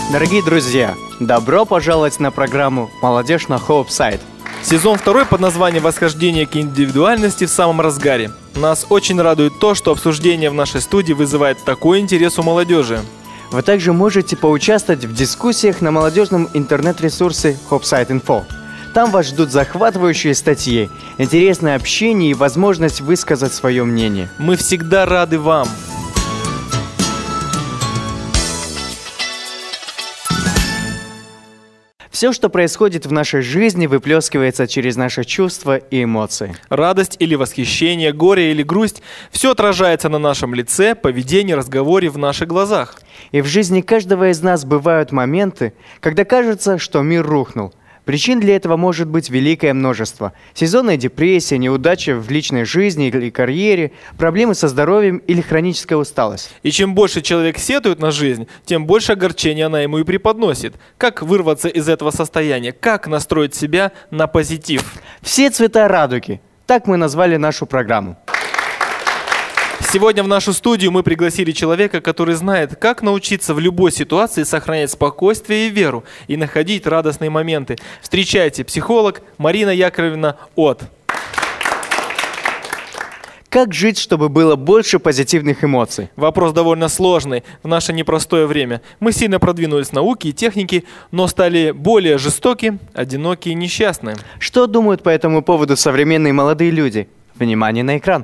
Дорогие друзья, добро пожаловать на программу «Молодежь на Хоупсайд». Сезон 2 под названием «Восхождение к индивидуальности» в самом разгаре. Нас очень радует то, что обсуждение в нашей студии вызывает такой интерес у молодежи. Вы также можете поучаствовать в дискуссиях на молодежном интернет-ресурсе Hoopside.info. Там вас ждут захватывающие статьи, интересное общение и возможность высказать свое мнение. Мы всегда рады вам. Все, что происходит в нашей жизни, выплескивается через наши чувства и эмоции. Радость или восхищение, горе или грусть – все отражается на нашем лице, поведении, разговоре, в наших глазах. И в жизни каждого из нас бывают моменты, когда кажется, что мир рухнул. Причин для этого может быть великое множество. Сезонная депрессия, неудачи в личной жизни или карьере, проблемы со здоровьем или хроническая усталость. И чем больше человек сетует на жизнь, тем больше огорчения она ему и преподносит. Как вырваться из этого состояния? Как настроить себя на позитив? Все цвета радуги. Так мы назвали нашу программу. Сегодня в нашу студию мы пригласили человека, который знает, как научиться в любой ситуации сохранять спокойствие и веру и находить радостные моменты. Встречайте, психолог Марина Яковлевна От. Как жить, чтобы было больше позитивных эмоций? Вопрос довольно сложный в наше непростое время. Мы сильно продвинулись в науке и технике, но стали более жестоки, одиноки и несчастны. Что думают по этому поводу современные молодые люди? Внимание на экран.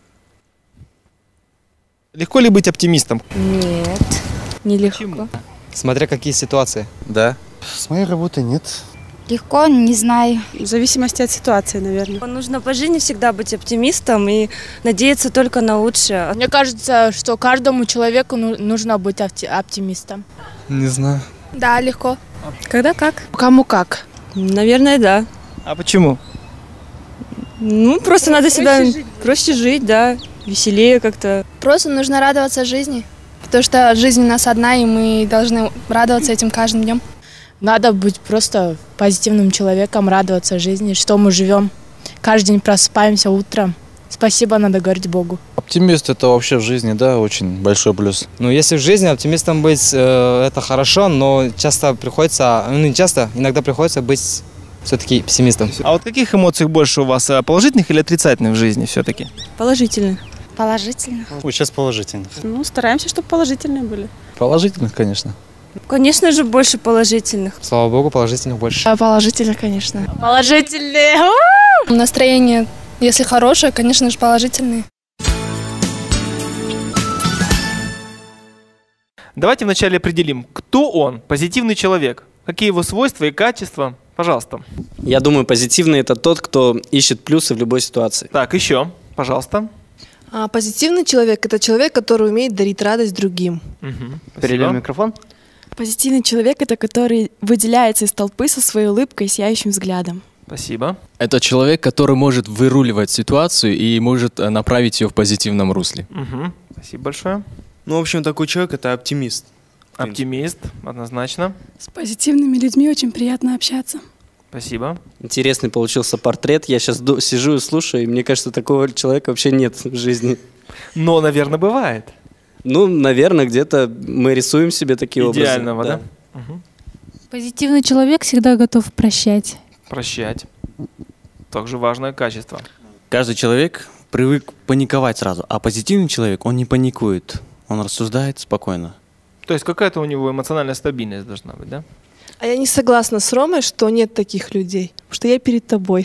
Легко ли быть оптимистом? Нет, нелегко. Смотря какие ситуации. Да. С моей работой нет. Легко, не знаю. В зависимости от ситуации, наверное. Нужно по жизни всегда быть оптимистом и надеяться только на лучшее. Мне кажется, что каждому человеку нужно быть оптимистом. Не знаю. Да, легко. Когда как? Кому как. Наверное, да. А почему? Просто надо всегда проще жить, да, веселее как-то. Просто нужно радоваться жизни, потому что жизнь у нас одна, и мы должны радоваться этим каждым днем. Надо быть просто позитивным человеком, радоваться жизни, что мы живем. Каждый день просыпаемся утром. Спасибо надо говорить Богу. Оптимист — это вообще в жизни, да, очень большой плюс. Ну, если в жизни оптимистом быть, это хорошо, но часто приходится, не часто, иногда приходится быть все-таки пессимистом. А вот каких эмоций больше у вас, положительных или отрицательных в жизни все-таки? Положительно. Положительно. Сейчас положительных. Стараемся, чтобы положительные были. Положительных, конечно. Конечно же, больше положительных. Слава Богу, положительных больше. Положительно, конечно. Положительные! Настроение, если хорошее, конечно же, положительное. Давайте вначале определим, кто он, позитивный человек, какие его свойства и качества. Пожалуйста. Я думаю, позитивный – это тот, кто ищет плюсы в любой ситуации. Так, еще, пожалуйста. Позитивный человек – это человек, который умеет дарить радость другим. Перейдем микрофон. Позитивный человек – это который выделяется из толпы со своей улыбкой и сияющим взглядом. Спасибо. Это человек, который может выруливать ситуацию и может направить ее в позитивном русле. Спасибо большое. В общем, такой человек – это оптимист. Оптимист, однозначно. С позитивными людьми очень приятно общаться. Спасибо. Интересный получился портрет. Я сейчас сижу и слушаю, и мне кажется, такого человека вообще нет в жизни. Но, наверное, бывает. Наверное, где-то мы рисуем себе такие образы. Идеального, да? Позитивный человек всегда готов прощать. Прощать. Также важное качество. Каждый человек привык паниковать сразу, а позитивный человек, он не паникует. Он рассуждает спокойно. То есть какая-то у него эмоциональная стабильность должна быть, да? А я не согласна с Ромой, что нет таких людей, потому что я перед тобой.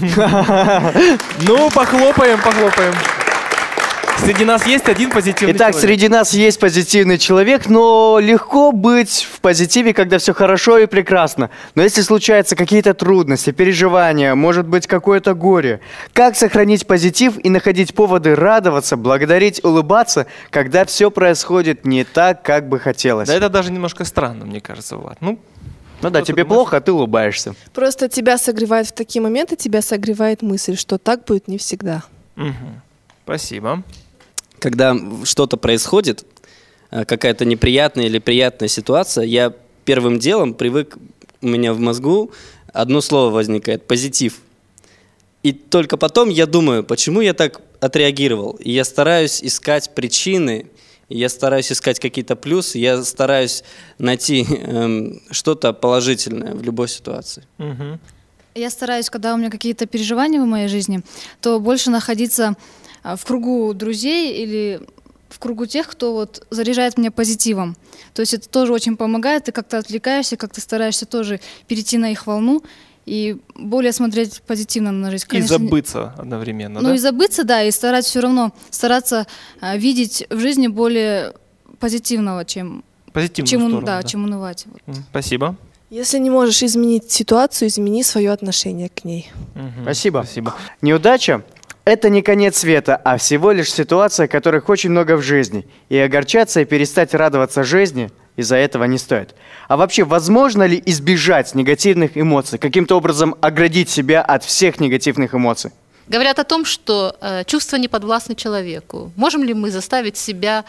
Похлопаем. Среди нас есть один позитивный человек. Итак, среди нас есть позитивный человек, но легко быть в позитиве, когда все хорошо и прекрасно. Но если случаются какие-то трудности, переживания, может быть какое-то горе, как сохранить позитив и находить поводы радоваться, благодарить, улыбаться, когда все происходит не так, как бы хотелось? Да это даже немножко странно, мне кажется, Влад. Да, тебе плохо, а ты улыбаешься. Просто тебя согревает в такие моменты, тебя согревает мысль, что так будет не всегда. Спасибо. Когда что-то происходит, какая-то неприятная или приятная ситуация, я первым делом привык, у меня в мозгу одно слово возникает – позитив. И только потом я думаю, почему я так отреагировал. И я стараюсь искать причины, Я стараюсь искать какие-то плюсы, я стараюсь найти что-то положительное в любой ситуации. Я стараюсь, когда у меня какие-то переживания в моей жизни, то больше находиться в кругу друзей или в кругу тех, кто вот заряжает меня позитивом. То есть это тоже очень помогает, ты как-то отвлекаешься, как-то стараешься тоже перейти на их волну и более смотреть позитивно на жизнь. Конечно, и забыться одновременно, да? И забыться, да, и стараться видеть в жизни более позитивного, чем унывать. Спасибо. Если не можешь изменить ситуацию, измени свое отношение к ней. Спасибо. Неудача – это не конец света, а всего лишь ситуация, которых очень много в жизни. И огорчаться и перестать радоваться жизни из-за этого не стоит. А вообще, возможно ли избежать негативных эмоций? Каким-то образом оградить себя от всех негативных эмоций? Говорят о том, что чувства не подвластны человеку. Можем ли мы заставить себя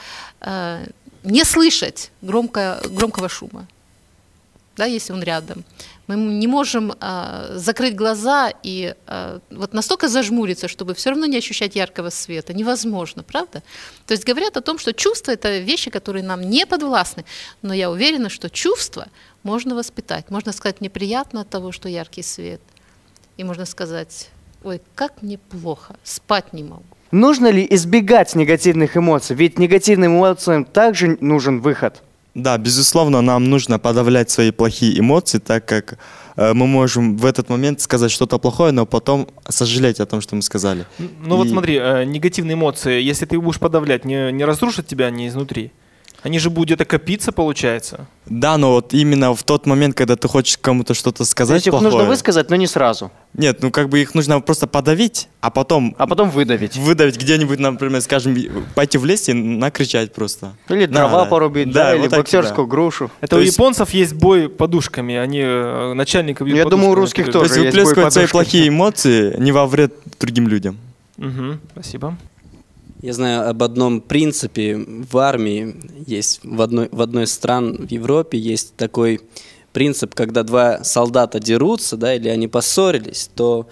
не слышать громкого шума? Да, если он рядом. Мы не можем закрыть глаза и вот настолько зажмуриться, чтобы все равно не ощущать яркого света. Невозможно, правда? То есть говорят о том, что чувства – это вещи, которые нам не подвластны. Но я уверена, что чувства можно воспитать. Можно сказать, мне приятно от того, что яркий свет. И можно сказать, ой, как мне плохо, спать не могу. Нужно ли избегать негативных эмоций? Ведь негативным эмоциям также нужен выход. Да, безусловно, нам нужно подавлять свои плохие эмоции, так как мы можем в этот момент сказать что-то плохое, но потом сожалеть о том, что мы сказали. Ну вот смотри, негативные эмоции, если ты будешь подавлять, не разрушат тебя они изнутри? Они же будут где-то копиться, получается. Да, но вот именно в тот момент, когда ты хочешь кому-то что-то сказать плохое. Их нужно высказать, но не сразу. Нет, ну как бы их нужно просто подавить, а потом выдавить. Выдавить где-нибудь, например, скажем, пойти в лес и накричать просто. Или дрова порубить, да, или вот боксерскую грушу. Это у японцев есть бой подушками, они начальников бьют подушками. Я думаю, у русских тоже есть бой подушками. Выплескивать свои плохие эмоции не во вред другим людям. Спасибо. Я знаю об одном принципе в армии, есть в одной из стран в Европе есть такой принцип, когда два солдата дерутся, да, или они поссорились, то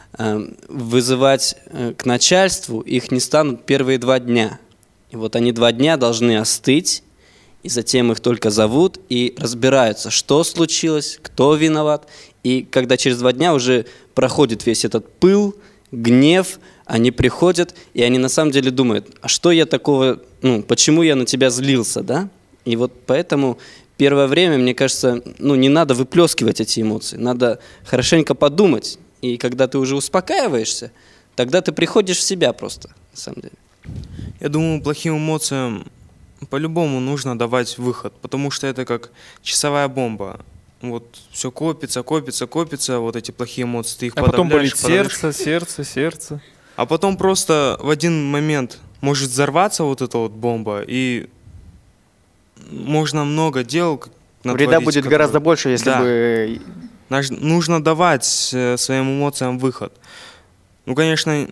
вызывать к начальству их не станут первые 2 дня. И вот они 2 дня должны остыть, и затем их только зовут и разбираются, что случилось, кто виноват. И когда через 2 дня уже проходит весь этот пыл, гнев, они приходят, и они на самом деле думают, а что я такого, почему я на тебя злился, да? И вот поэтому первое время, мне кажется, не надо выплескивать эти эмоции, надо хорошенько подумать. И когда ты уже успокаиваешься, тогда ты приходишь в себя просто, на самом деле. Я думаю, плохим эмоциям по-любому нужно давать выход, потому что это как часовая бомба. Вот все копится, вот эти плохие эмоции, ты их подавляешь. А потом болит сердце. А потом просто в один момент может взорваться вот эта вот бомба, и можно много дел натворить. Вреда будет гораздо больше, если бы... Нужно давать своим эмоциям выход. Ну, конечно,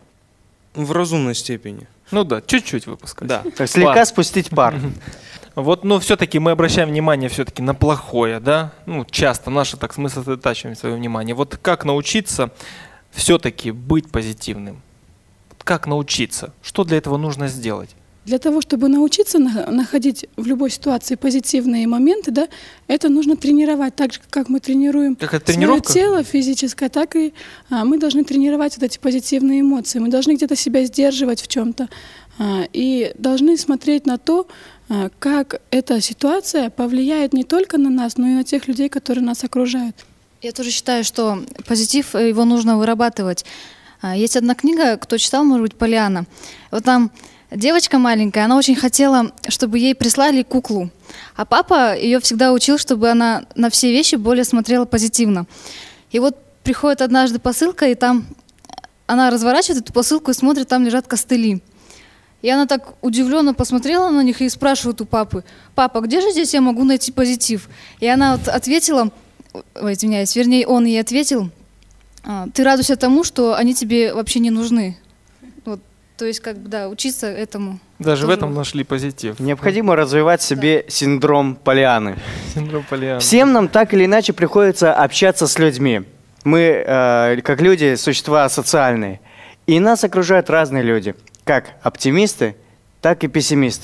в разумной степени. Ну да, чуть-чуть выпускать. Да. Так, слегка спустить пар. Вот, но все-таки мы обращаем внимание все-таки на плохое, да? Часто наше так сосредотачиваем свое внимание. Вот как научиться все-таки быть позитивным? Как научиться? Что для этого нужно сделать? Для того, чтобы научиться находить в любой ситуации позитивные моменты, да, это нужно тренировать. Так же, как мы тренируем свое тело физическое, так и мы должны тренировать вот эти позитивные эмоции. Мы должны где-то себя сдерживать в чем-то и должны смотреть на то, как эта ситуация повлияет не только на нас, но и на тех людей, которые нас окружают. Я тоже считаю, что позитив, его нужно вырабатывать. Есть одна книга, кто читал, может быть, Полианна. Вот там девочка маленькая, она очень хотела, чтобы ей прислали куклу. А папа ее всегда учил, чтобы она на все вещи более смотрела позитивно. И вот приходит однажды посылка, и там она разворачивает эту посылку и смотрит, там лежат костыли. И она так удивленно посмотрела на них и спрашивает у папы: «Папа, где же здесь я могу найти позитив?» И она вот ответила, вернее, он ей ответил: «Ты радуйся тому, что они тебе вообще не нужны». Вот, то есть, учиться этому. Даже в этом нашли позитив. Необходимо развивать в себе синдром Полианны. Синдром Полианны. Всем нам так или иначе приходится общаться с людьми. Мы, как люди, существа социальные. И нас окружают разные люди. Как оптимисты, так и пессимисты.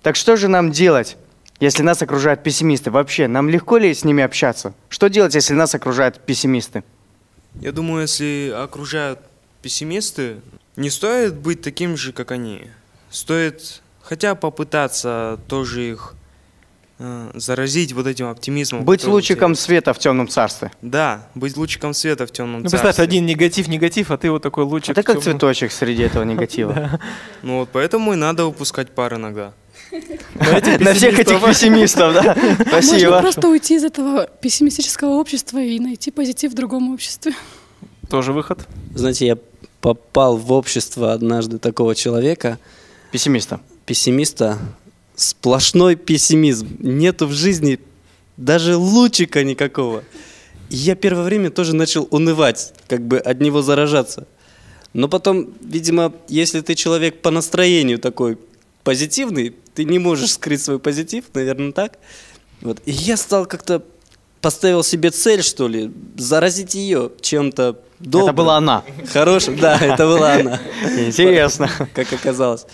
Так что же нам делать, если нас окружают пессимисты? Вообще, нам легко ли с ними общаться? Что делать, если нас окружают пессимисты? Я думаю, если окружают пессимисты, не стоит быть таким же, как они. Стоит хотя бы попытаться тоже их заразить вот этим оптимизмом. Быть лучиком света в темном царстве. Да, быть лучиком света в темном Ну, царстве. представь, один негатив, а ты вот такой лучик. Это как цветочек среди этого негатива. Ну вот поэтому и надо выпускать пар иногда. На всех этих пессимистов, да? Спасибо. Можно просто уйти из этого пессимистического общества и найти позитив в другом обществе. Тоже выход. Знаете, я попал в общество однажды такого человека. Пессимиста. Пессимиста. Сплошной пессимизм. Нету в жизни даже лучика никакого. И я первое время тоже начал унывать, как бы от него заражаться. Но потом, видимо, если ты человек по настроению такой позитивный, ты не можешь скрыть свой позитив, наверное, так. Вот. И я стал как-то, поставил себе цель, что ли, заразить ее чем-то добрым. Это была она. Хорошим, да, это была она. Интересно. Как оказалось.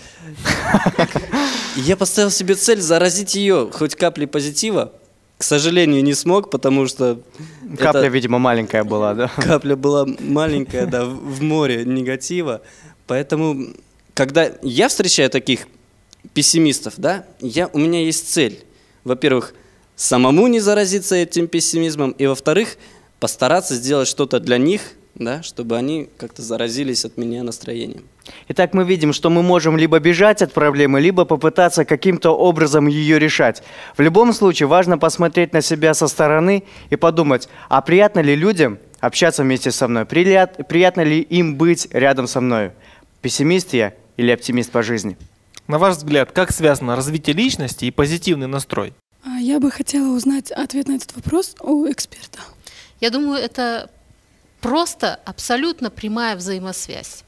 Я поставил себе цель заразить ее хоть каплей позитива. К сожалению, не смог, потому что... Капля, видимо, маленькая была, да? Капля была маленькая, да, в море негатива. Поэтому, когда я встречаю таких пессимистов, да, у меня есть цель. Во-первых, самому не заразиться этим пессимизмом, и, во-вторых, постараться сделать что-то для них, да, чтобы они как-то заразились от меня настроением. Итак, мы видим, что мы можем либо бежать от проблемы, либо попытаться каким-то образом ее решать. В любом случае, важно посмотреть на себя со стороны и подумать, а приятно ли людям общаться вместе со мной? Приятно ли им быть рядом со мной? Пессимист я или оптимист по жизни? На ваш взгляд, как связано развитие личности и позитивный настрой? Я бы хотела узнать ответ на этот вопрос у эксперта. Я думаю, это просто абсолютно прямая взаимосвязь.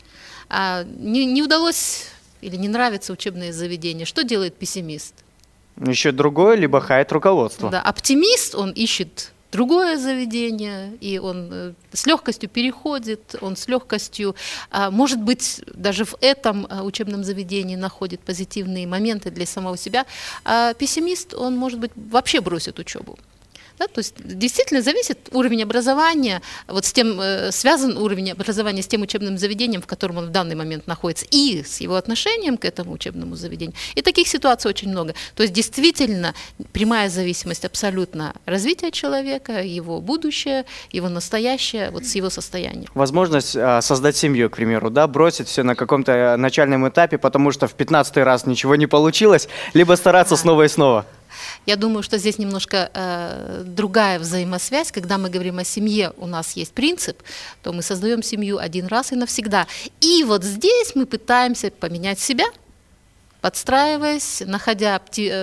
Не удалось или не нравится учебное заведение. Что делает пессимист? Еще другое, либо хает руководство. Да, оптимист, он ищет другое заведение, и он с легкостью переходит, он с легкостью, может быть, даже в этом учебном заведении находит позитивные моменты для самого себя. А пессимист, он, может быть, вообще бросит учебу. Да, то есть действительно зависит уровень образования, вот с тем, связан уровень образования с тем учебным заведением, в котором он в данный момент находится, и с его отношением к этому учебному заведению. И таких ситуаций очень много. То есть действительно прямая зависимость абсолютно развития человека, его будущее, его настоящее, вот с его состоянием. Возможность создать семью, к примеру, да, бросить все на каком-то начальном этапе, потому что в 15-й раз ничего не получилось, либо стараться снова и снова. Я думаю, что здесь немножко другая взаимосвязь. Когда мы говорим о семье, у нас есть принцип, то мы создаем семью один раз и навсегда. И вот здесь мы пытаемся поменять себя, подстраиваясь, находя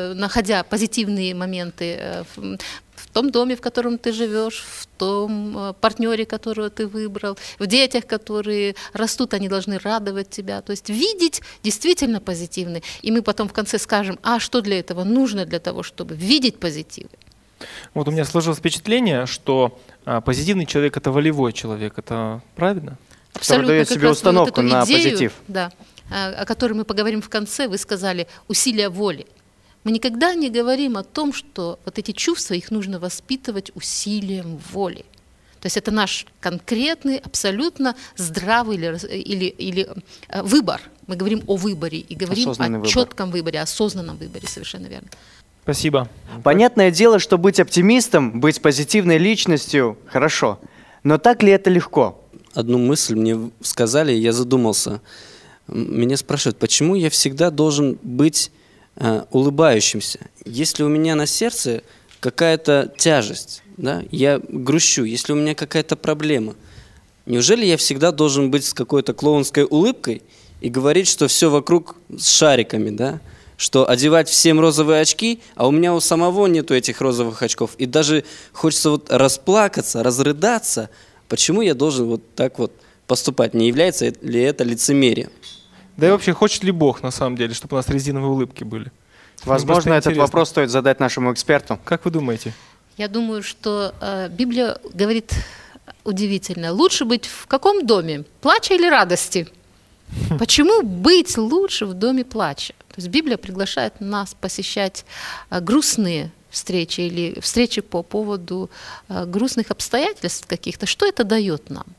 позитивные моменты в том доме, в котором ты живешь, в том партнере, которого ты выбрал, в детях, которые растут, они должны радовать тебя. То есть видеть действительно позитивный. И мы потом в конце скажем, а что для этого нужно для того, чтобы видеть позитивы. Вот у меня сложилось впечатление, что позитивный человек – это волевой человек. Это правильно? Абсолютно. Что дает себе установку на позитив. Да, о которой мы поговорим в конце. Вы сказали усилия воли. Мы никогда не говорим о том, что вот эти чувства, их нужно воспитывать усилием воли. То есть это наш конкретный, абсолютно здравый или выбор. Мы говорим о выборе и говорим о четком выборе, осознанном выборе, совершенно верно. Спасибо. Понятное дело, что быть оптимистом, быть позитивной личностью – хорошо. Но так ли это легко? Одну мысль мне сказали, и я задумался. Меня спрашивают, почему я всегда должен быть улыбающимся? Если у меня на сердце какая-то тяжесть, да, я грущу, если у меня какая-то проблема, неужели я всегда должен быть с какой-то клоунской улыбкой и говорить, что все вокруг с шариками, да? Что одевать всем розовые очки, а у меня у самого нету этих розовых очков, и даже хочется вот расплакаться, разрыдаться. Почему я должен вот так вот поступать? Не является ли это лицемерием? Да и вообще, хочет ли Бог, на самом деле, чтобы у нас резиновые улыбки были? Возможно, этот вопрос стоит задать нашему эксперту. Как вы думаете? Я думаю, что Библия говорит удивительно. Лучше быть в каком доме? Плача или радости? Почему быть лучше в доме плача? То есть Библия приглашает нас посещать грустные встречи или встречи по поводу грустных обстоятельств каких-то. Что это дает нам?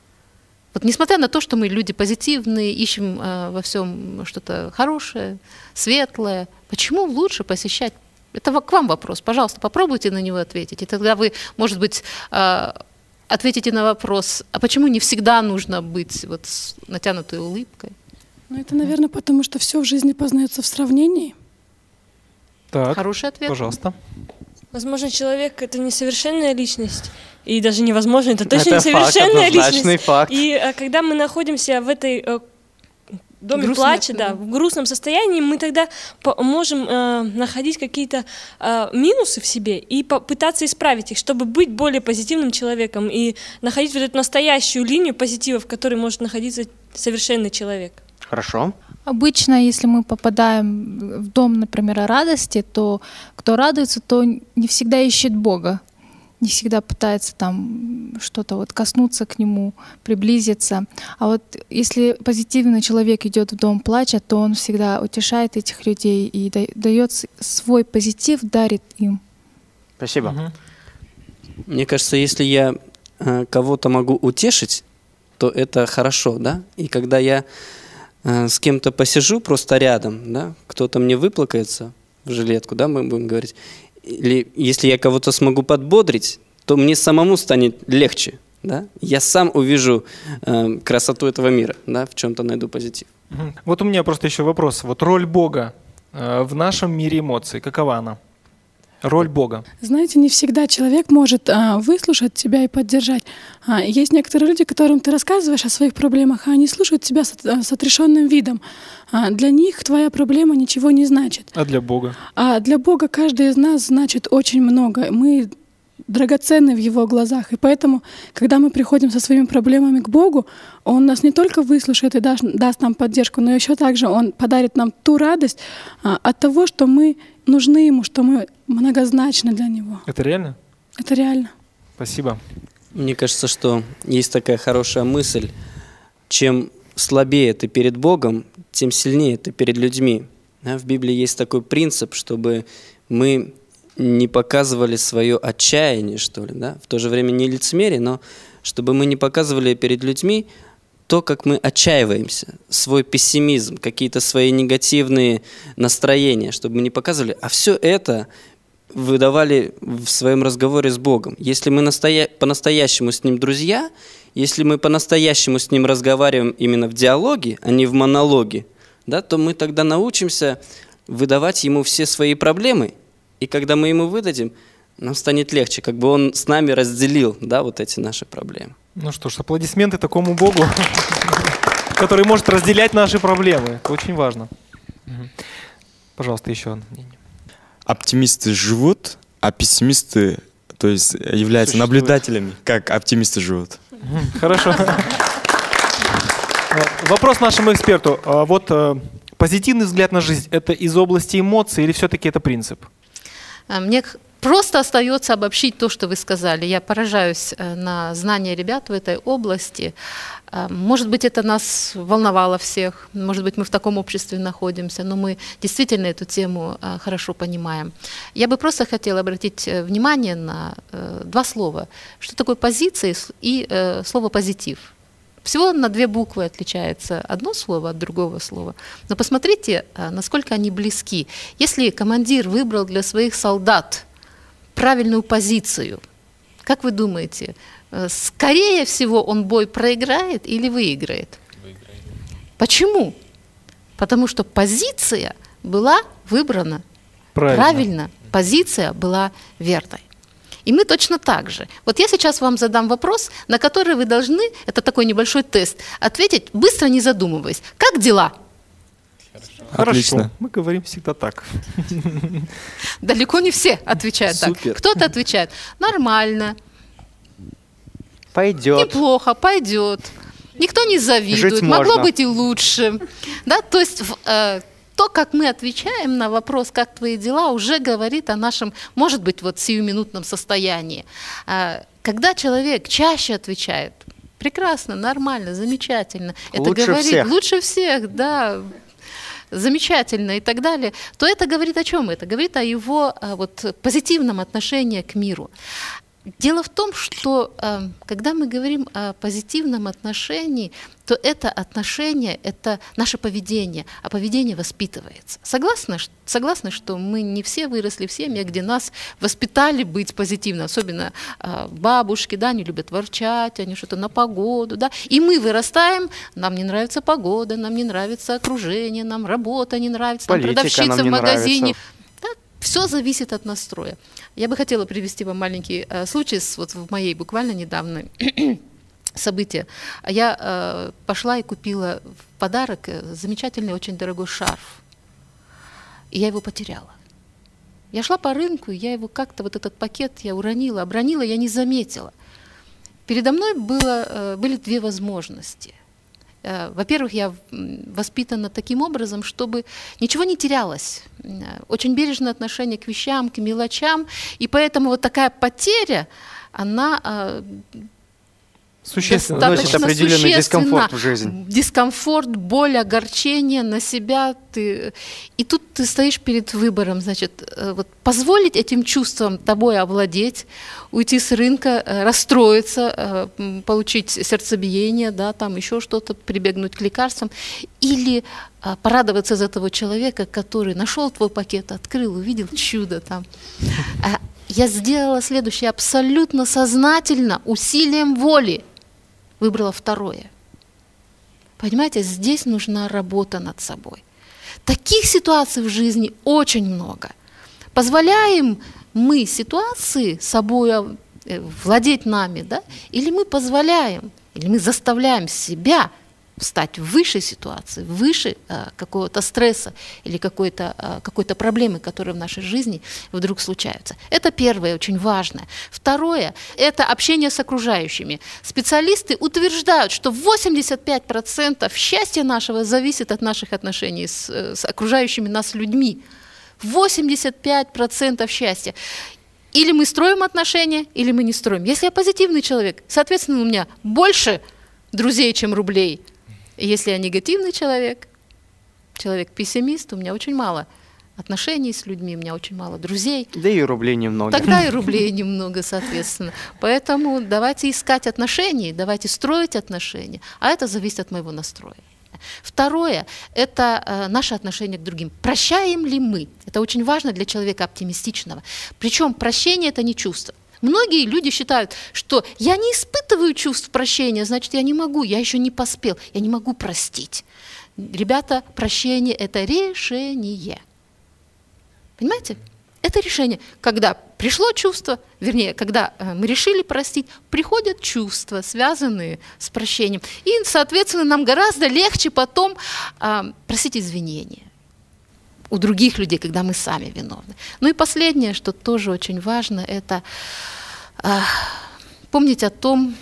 Вот несмотря на то, что мы люди позитивные, ищем во всем что-то хорошее, светлое, почему лучше посещать? Это к вам вопрос. Пожалуйста, попробуйте на него ответить. И тогда вы, может быть, ответите на вопрос, а почему не всегда нужно быть вот с натянутой улыбкой? Ну, это, наверное, потому что все в жизни познается в сравнении. Так, хороший ответ. Пожалуйста. Возможно, человек — это несовершенная личность. И даже невозможно, это точно несовершенная личность. Факт. И когда мы находимся в этой доме плача, да, в грустном состоянии, мы тогда можем находить какие-то минусы в себе и попытаться исправить их, чтобы быть более позитивным человеком и находить вот эту настоящую линию позитива, в которой может находиться совершенный человек. Хорошо. Обычно, если мы попадаем в дом, например, радости, то кто радуется, то не всегда ищет Бога, не всегда пытается там что-то вот коснуться к Нему, приблизиться. А вот если позитивный человек идет в дом плача, то он всегда утешает этих людей и дает свой позитив, дарит им. Спасибо. Мне кажется, если я кого-то могу утешить, то это хорошо, да? И когда я с кем-то посижу просто рядом, да, кто-то мне выплакается в жилетку, да, мы будем говорить, или если я кого-то смогу подбодрить, то мне самому станет легче, да, я сам увижу красоту этого мира, да, в чем-то найду позитив. Вот у меня просто еще вопрос. Вот роль Бога в нашем мире эмоций, какова она? Роль Бога. Знаете, не всегда человек может выслушать тебя и поддержать. Есть некоторые люди, которым ты рассказываешь о своих проблемах, а они слушают тебя с отрешенным видом. Для них твоя проблема ничего не значит. А для Бога? А для Бога каждый из нас значит очень много. Мы драгоценны в Его глазах. И поэтому, когда мы приходим со своими проблемами к Богу, Он нас не только выслушает и даст нам поддержку, но еще также Он подарит нам ту радость от того, что мы нужны Ему, что мы многозначны для Него. Это реально? Это реально. Спасибо. Мне кажется, что есть такая хорошая мысль. Чем слабее ты перед Богом, тем сильнее ты перед людьми. Да, в Библии есть такой принцип, чтобы мы не показывали свое отчаяние, что ли, да? В то же время не лицемерие, но чтобы мы не показывали перед людьми то, как мы отчаиваемся, свой пессимизм, какие-то свои негативные настроения, чтобы мы не показывали, а все это выдавали в своем разговоре с Богом. Если мы по-настоящему с Ним друзья, если мы по-настоящему с Ним разговариваем именно в диалоге, а не в монологе, да, то мы тогда научимся выдавать Ему все свои проблемы, и когда мы Ему выдадим, нам станет легче, как бы Он с нами разделил, да, вот эти наши проблемы. Ну что ж, аплодисменты такому Богу, который может разделять наши проблемы. Это очень важно. Пожалуйста, еще мнение. Оптимисты живут, а пессимисты, то есть, являются наблюдателями, как оптимисты живут. Хорошо. Вопрос нашему эксперту. Вот позитивный взгляд на жизнь – это из области эмоций или все-таки это принцип? Мне просто остается обобщить то, что вы сказали. Я поражаюсь на знания ребят в этой области. Может быть, это нас волновало всех, может быть, мы в таком обществе находимся, но мы действительно эту тему хорошо понимаем. Я бы просто хотела обратить внимание на два слова. Что такое позиция и слово «позитив». Всего на 2 буквы отличается одно слово от другого слова. Но посмотрите, насколько они близки. Если командир выбрал для своих солдат правильную позицию, как вы думаете, скорее всего он бой проиграет или выиграет? Выиграет. Почему? Потому что позиция была выбрана правильно. Позиция была верной. И мы точно так же. Вот я сейчас вам задам вопрос, на который вы должны, это такой небольшой тест, ответить быстро, не задумываясь. Как дела? Хорошо. Отлично. Мы говорим всегда так. Далеко не все отвечают так. Кто-то отвечает нормально. Пойдет. Неплохо, пойдет. Никто не завидует. Жить Могло можно. быть и лучше. Да? То есть то, как мы отвечаем на вопрос, как твои дела, уже говорит о нашем, может быть, вот сиюминутном состоянии. Когда человек чаще отвечает, прекрасно, нормально, замечательно. Это Лучше говорит всех. лучше всех, да. замечательно и так далее, то это говорит о чем? Это говорит о его вот, позитивном отношении к миру. Дело в том, что когда мы говорим о позитивном отношении, то это отношение – это наше поведение, а поведение воспитывается. Согласны, что мы не все выросли в семьях, где нас воспитали быть позитивно, особенно бабушки, да, они любят ворчать, они что-то на погоду, да, и мы вырастаем, нам не нравится погода, нам не нравится окружение, нам работа не нравится, нам продавщица в магазине. Все зависит от настроя. Я бы хотела привести вам маленький случай вот в моей буквально недавней событии. Я пошла и купила в подарок замечательный, очень дорогой шарф. И я его потеряла. Я шла по рынку, и я его как-то, вот этот пакет я уронила, обронила, я не заметила. Передо мной были две возможности. Во-первых, я воспитана таким образом, чтобы ничего не терялось. Очень бережное отношение к вещам, к мелочам. И поэтому вот такая потеря, она существенно вносит определенный дискомфорт в жизнь. Дискомфорт, боль, огорчение на себя. И тут ты стоишь перед выбором, значит, вот позволить этим чувствам тобой овладеть, уйти с рынка, расстроиться, получить сердцебиение, да, там еще что-то, прибегнуть к лекарствам, или порадоваться за того человека, который нашел твой пакет, открыл, увидел чудо там. Я сделала следующее, абсолютно сознательно, усилием воли выбрала второе. Понимаете, здесь нужна работа над собой. Таких ситуаций в жизни очень много. Позволяем мы ситуации собой владеть нами, да? Или мы позволяем, или мы заставляем себя встать выше ситуации, выше какого-то стресса или какой-то проблемы, которые в нашей жизни вдруг случаются. Это первое, очень важное. Второе – это общение с окружающими. Специалисты утверждают, что 85% счастья нашего зависит от наших отношений с окружающими нас людьми. 85% счастья. Или мы строим отношения, или мы не строим. Если я позитивный человек, соответственно, у меня больше друзей, чем рублей. Если я негативный человек, человек-пессимист, у меня очень мало отношений с людьми, у меня очень мало друзей. Да и рублей немного. Тогда и рублей немного, соответственно. Поэтому давайте искать отношения, давайте строить отношения, а это зависит от моего настроя. Второе – это наше отношение к другим. Прощаем ли мы? Это очень важно для человека оптимистичного. Причем прощение – это не чувство. Многие люди считают, что я не испытываю чувств прощения, значит, я не могу, я еще не поспел, я не могу простить. Ребята, прощение – это решение. Понимаете? Это решение. Когда пришло чувство, вернее, когда мы решили простить, приходят чувства, связанные с прощением. И, соответственно, нам гораздо легче потом просить извинения у других людей, когда мы сами виновны. Ну и последнее, что тоже очень важно, это помнить о том,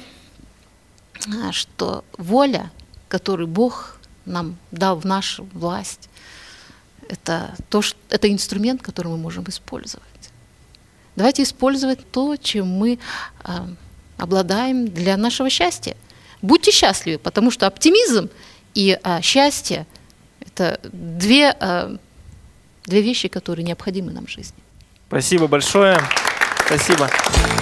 что воля, которую Бог нам дал в нашу власть, это инструмент, который мы можем использовать. Давайте использовать то, чем мы обладаем для нашего счастья. Будьте счастливы, потому что оптимизм и счастье – это две вещи, которые необходимы нам в жизни. Спасибо большое. Спасибо.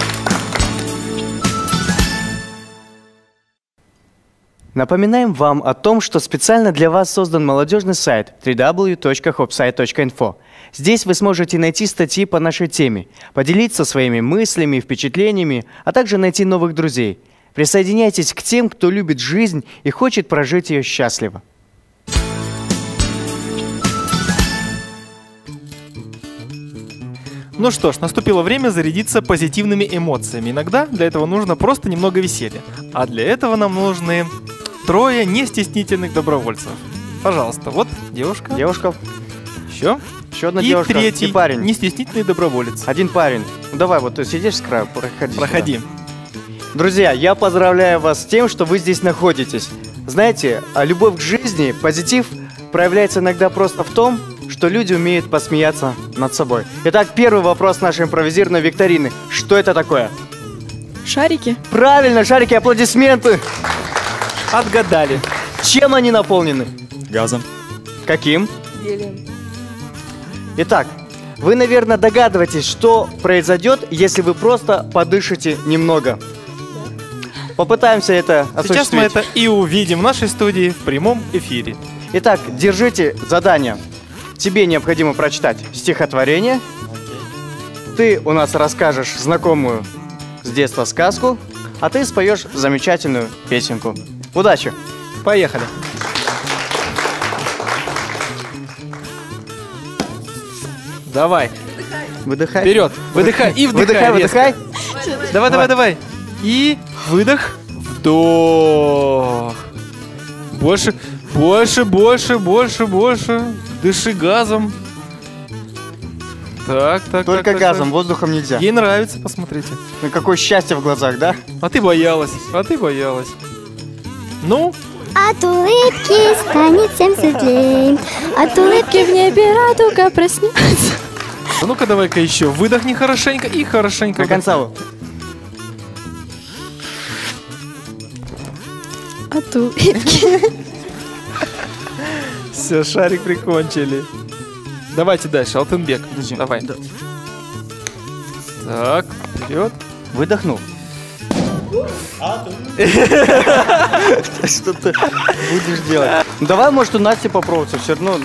Напоминаем вам о том, что специально для вас создан молодежный сайт www.hopsite.info. Здесь вы сможете найти статьи по нашей теме, поделиться своими мыслями, впечатлениями, а также найти новых друзей. Присоединяйтесь к тем, кто любит жизнь и хочет прожить ее счастливо. Ну что ж, наступило время зарядиться позитивными эмоциями. Иногда для этого нужно просто немного веселья. А для этого нам нужны 3 нестеснительных добровольцев. Пожалуйста, вот девушка. Девушка. Еще. Еще одна и девушка. Третий и парень. Нестеснительный доброволец. Один парень. Ну давай, вот ты сидишь с краю, проходи. Проходи. Сюда. Друзья, я поздравляю вас с тем, что вы здесь находитесь. Знаете, любовь к жизни, позитив проявляется иногда просто в том, что люди умеют посмеяться над собой. Итак, первый вопрос нашей импровизированной викторины. Что это такое? Шарики. Правильно, шарики, аплодисменты. Отгадали. Чем они наполнены? Газом. Каким? деле. Итак, вы, наверное, догадываетесь, что произойдет, если вы просто подышите немного. Попытаемся это осуществить. Сейчас мы это и увидим в нашей студии в прямом эфире. Итак, держите задание. Тебе необходимо прочитать стихотворение. Ты у нас расскажешь знакомую с детства сказку, а ты споешь замечательную песенку. Удачи! Поехали! Давай. Выдыхай. Вперед. Выдыхай и вдыхай. Выдыхай. Давай. И выдох. Вдох. Больше. Дыши газом. Так. Только газом, воздухом нельзя. Ей нравится, посмотрите. Ну какое счастье в глазах, да? А ты боялась. Ну? От улыбки станет всем светлей. От улыбки в небе радуга проснется. Ну-ка давай-ка еще. Выдохни хорошенько и хорошенько. До конца. От улыбки. Все, шарик прикончили. Давайте дальше, Алтынбек. Давай. Да. Так, вперед. Выдохнул. Что ты будешь делать? Давай, может, у Насти попробуется. Все равно,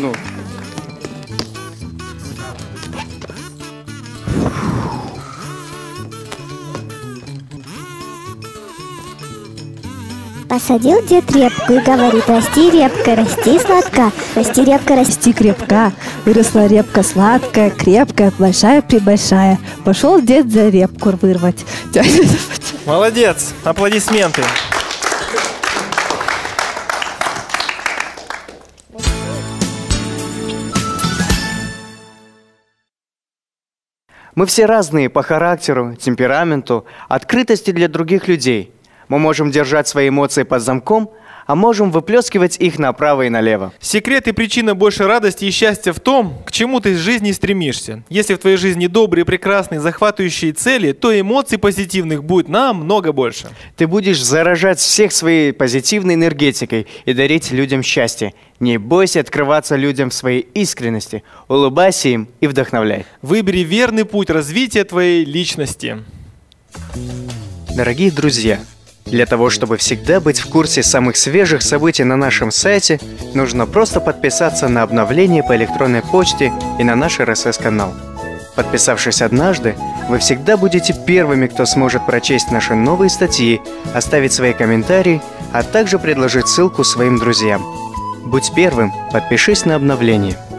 Посадил дед репку и говорит: расти, репка, расти сладка, расти, репка, расти крепка. Выросла репка сладкая, крепкая, большая-пребольшая. Пошел дед за репку вырвать. Молодец, аплодисменты. Мы все разные по характеру, темпераменту, открытости для других людей. Мы можем держать свои эмоции под замком, а можем выплескивать их направо и налево. Секрет и причина большей радости и счастья в том, к чему ты в жизни стремишься. Если в твоей жизни добрые, прекрасные, захватывающие цели, то эмоций позитивных будет намного больше. Ты будешь заражать всех своей позитивной энергетикой и дарить людям счастье. Не бойся открываться людям в своей искренности. Улыбайся им и вдохновляй. Выбери верный путь развития твоей личности. Дорогие друзья, для того, чтобы всегда быть в курсе самых свежих событий на нашем сайте, нужно просто подписаться на обновления по электронной почте и на наш RSS-канал. Подписавшись однажды, вы всегда будете первыми, кто сможет прочесть наши новые статьи, оставить свои комментарии, а также предложить ссылку своим друзьям. Будь первым, подпишись на обновление.